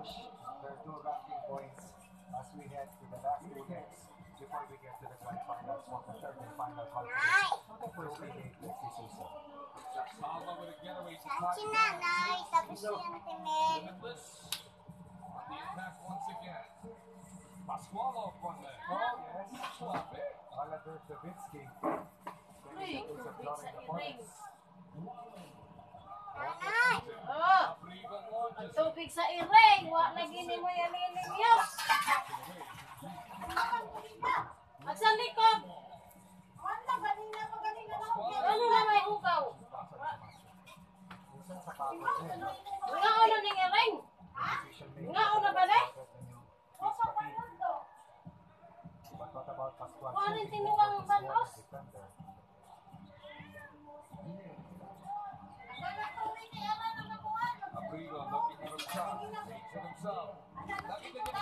There are two ranking points as we head to the last two legs before we get to the grand finals for the third and final conference of the first league this season. Salva with a getaway to Ang sinanay, tapos yung timid. Limitless. On the attack once again. Pasqualov one there. Oh, yes. Suave. Oliver Savitsky. Ring. Ring. Nanay! Oh, Apriva ang launches. tubig sa iring. Wa na gini mo yan ninyo. At sa likod. Ano na may ukaw? Nga ano ning iring? Nga ano ba na? But what about Pascual? Kuhanin tinuwang banos. Apriva looking at himself. Takes it himself. Nakita niya